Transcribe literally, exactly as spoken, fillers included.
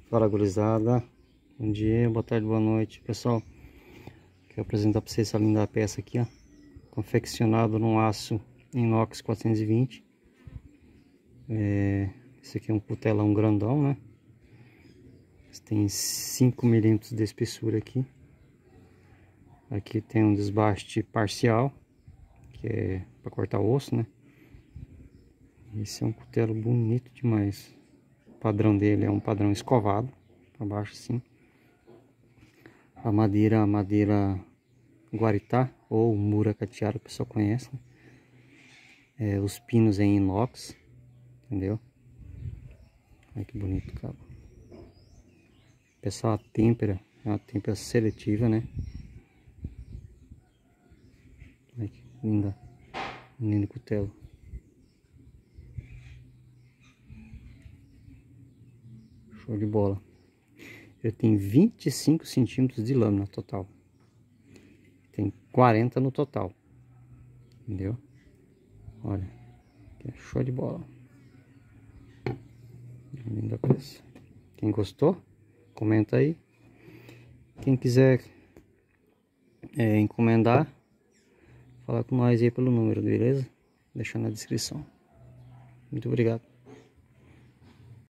Fala, gurizada, bom dia, boa tarde, boa noite, pessoal. Quero apresentar para vocês essa linda peça aqui, ó, confeccionado num aço inox quatrocentos e vinte. É, esse aqui é um cutelão grandão, né? Tem cinco milímetros de espessura aqui. Aqui tem um desbaste parcial, que é para cortar osso, né? Esse é um cutelo bonito demais. O padrão dele é um padrão escovado para baixo assim. A madeira, a madeira guaritá ou muracatiara, o pessoal conhece, né? É, os pinos em inox, entendeu? Olha que bonito, cara. Pessoal, a têmpera é uma têmpera seletiva, né? Olha que linda, lindo cutelo. Show de bola. Ele tem vinte e cinco centímetros de lâmina total. Tem quarenta no total. Entendeu? Olha. Que show de bola. Linda peça. Quem gostou, comenta aí. Quem quiser é, encomendar, fala com nós aí pelo número, beleza? Deixa na descrição. Muito obrigado.